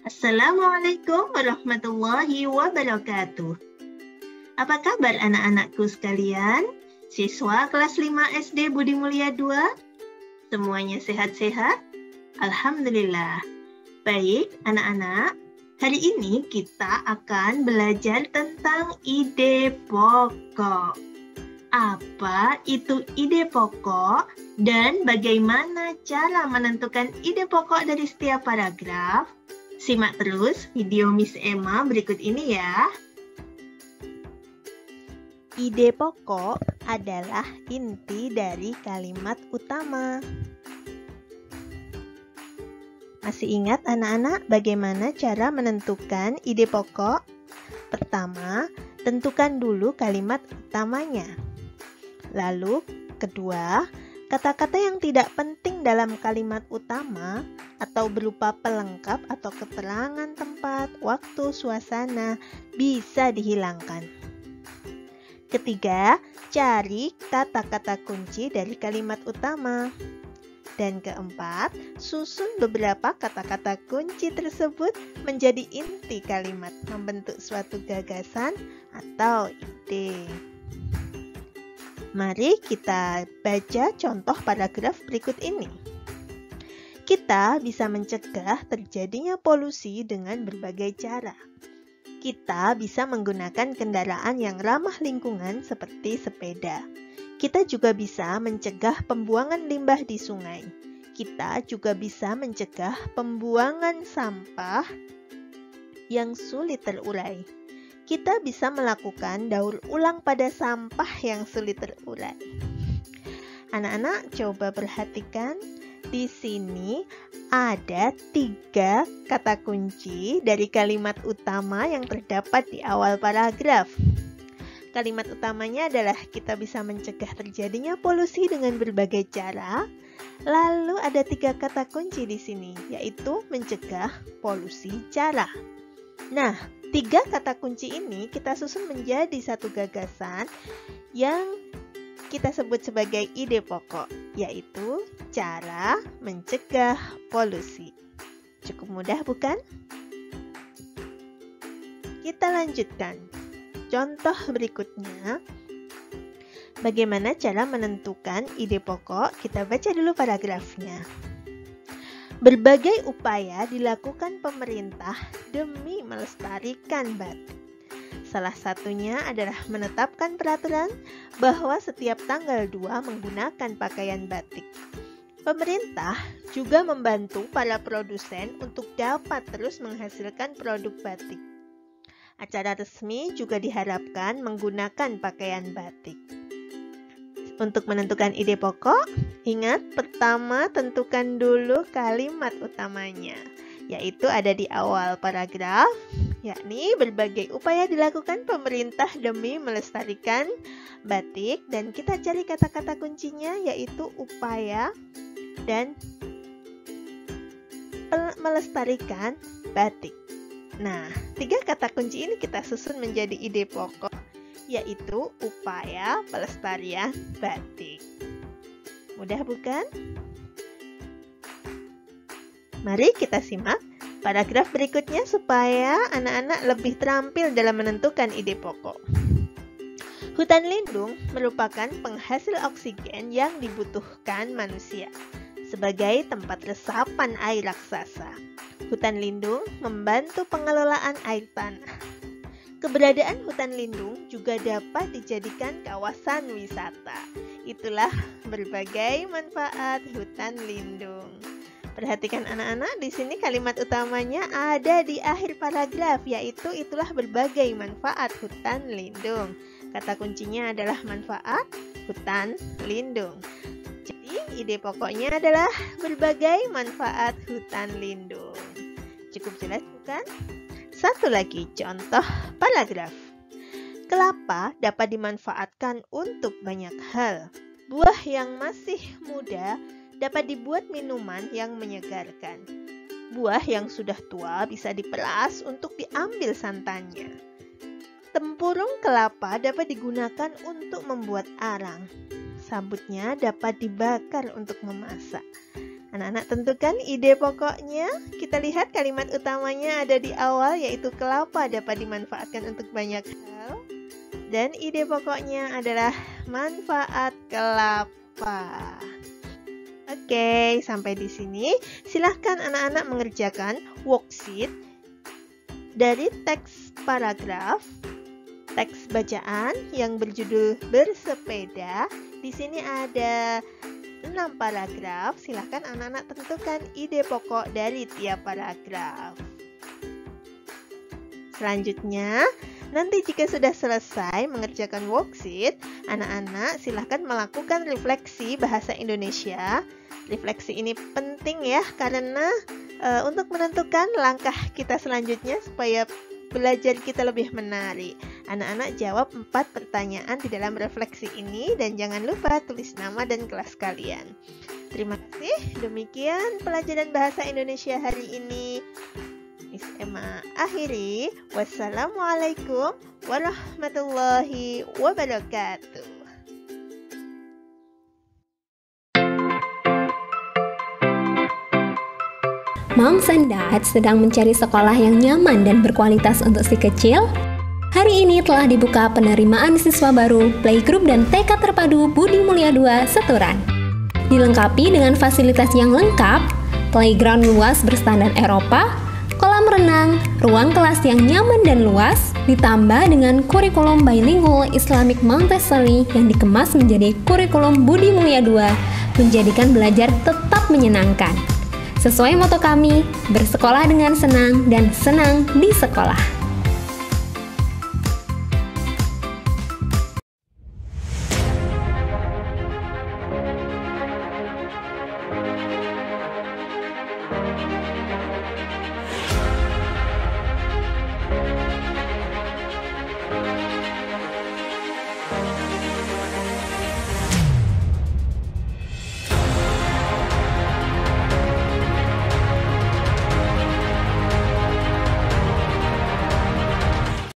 Assalamualaikum warahmatullahi wabarakatuh. Apa kabar anak-anakku sekalian? Siswa kelas 5 SD Budi Mulia 2? Semuanya sehat-sehat? Alhamdulillah. Baik, anak-anak. Hari ini kita akan belajar tentang ide pokok. Apa itu ide pokok dan bagaimana cara menentukan ide pokok dari setiap paragraf? Simak terus video Miss Emma berikut ini ya. Ide pokok adalah inti dari kalimat utama. Masih ingat anak-anak bagaimana cara menentukan ide pokok? Pertama, tentukan dulu kalimat utamanya. Lalu, kedua, kata-kata yang tidak penting dalam kalimat utama atau berupa pelengkap atau keterangan tempat, waktu, suasana bisa dihilangkan. Ketiga, cari kata-kata kunci dari kalimat utama. Dan keempat, susun beberapa kata-kata kunci tersebut menjadi inti kalimat, membentuk suatu gagasan atau ide. Mari kita baca contoh paragraf berikut ini. Kita bisa mencegah terjadinya polusi dengan berbagai cara. Kita bisa menggunakan kendaraan yang ramah lingkungan seperti sepeda. Kita juga bisa mencegah pembuangan limbah di sungai. Kita juga bisa mencegah pembuangan sampah yang sulit terurai. Kita bisa melakukan daur ulang pada sampah yang sulit terurai. Anak-anak coba perhatikan, di sini ada 3 kata kunci dari kalimat utama yang terdapat di awal paragraf. Kalimat utamanya adalah kita bisa mencegah terjadinya polusi dengan berbagai cara. Lalu ada 3 kata kunci di sini, yaitu mencegah, polusi, cara. Nah, 3 kata kunci ini kita susun menjadi satu gagasan yang kita sebut sebagai ide pokok, yaitu cara mencegah polusi. Cukup mudah, bukan? Kita lanjutkan. Contoh berikutnya, bagaimana cara menentukan ide pokok? Kita baca dulu paragrafnya. Berbagai upaya dilakukan pemerintah demi melestarikan batik. Salah satunya adalah menetapkan peraturan bahwa setiap tanggal 2 menggunakan pakaian batik. Pemerintah juga membantu para produsen untuk dapat terus menghasilkan produk batik. Acara resmi juga diharapkan menggunakan pakaian batik. Untuk menentukan ide pokok, ingat pertama tentukan dulu kalimat utamanya, yaitu ada di awal paragraf, yakni berbagai upaya dilakukan pemerintah demi melestarikan batik, dan kita cari kata-kata kuncinya yaitu upaya dan melestarikan batik. Nah, 3 kata kunci ini kita susun menjadi ide pokok, yaitu upaya pelestarian batik. Mudah bukan? Mari kita simak paragraf berikutnya supaya anak-anak lebih terampil dalam menentukan ide pokok. Hutan lindung merupakan penghasil oksigen yang dibutuhkan manusia sebagai tempat resapan air raksasa. Hutan lindung membantu pengelolaan air tanah. Keberadaan hutan lindung juga dapat dijadikan kawasan wisata. Itulah berbagai manfaat hutan lindung. Perhatikan anak-anak, di sini kalimat utamanya ada di akhir paragraf, yaitu itulah berbagai manfaat hutan lindung. Kata kuncinya adalah manfaat hutan lindung. Jadi, ide pokoknya adalah berbagai manfaat hutan lindung. Cukup jelas bukan? Satu lagi contoh paragraf. Kelapa dapat dimanfaatkan untuk banyak hal. Buah yang masih muda dapat dibuat minuman yang menyegarkan. Buah yang sudah tua bisa diperas untuk diambil santannya. Tempurung kelapa dapat digunakan untuk membuat arang. Sabutnya dapat dibakar untuk memasak. Anak-anak tentukan ide pokoknya. Kita lihat kalimat utamanya ada di awal, yaitu kelapa dapat dimanfaatkan untuk banyak hal. Dan ide pokoknya adalah manfaat kelapa. Oke, sampai di sini. Silahkan anak-anak mengerjakan worksheet dari teks paragraf, teks bacaan yang berjudul bersepeda. Di sini ada 6 paragraf. Silahkan anak-anak tentukan ide pokok dari tiap paragraf. Selanjutnya, nanti jika sudah selesai mengerjakan worksheet, anak-anak silahkan melakukan refleksi bahasa Indonesia. Refleksi ini penting ya, karena untuk menentukan langkah kita selanjutnya supaya belajar kita lebih menarik. Anak-anak jawab 4 pertanyaan di dalam refleksi ini dan jangan lupa tulis nama dan kelas kalian. Terima kasih. Demikian pelajaran bahasa Indonesia hari ini. Miss Emma akhiri. Wassalamualaikum warahmatullahi wabarakatuh. Moms and Dad sedang mencari sekolah yang nyaman dan berkualitas untuk si kecil? Hari ini telah dibuka penerimaan siswa baru Playgroup dan TK Terpadu Budi Mulia 2 Seturan. Dilengkapi dengan fasilitas yang lengkap, playground luas berstandar Eropa, kolam renang, ruang kelas yang nyaman dan luas, ditambah dengan kurikulum bilingual Islamic Montessori yang dikemas menjadi kurikulum Budi Mulia 2, menjadikan belajar tetap menyenangkan. Sesuai moto kami, bersekolah dengan senang dan senang di sekolah.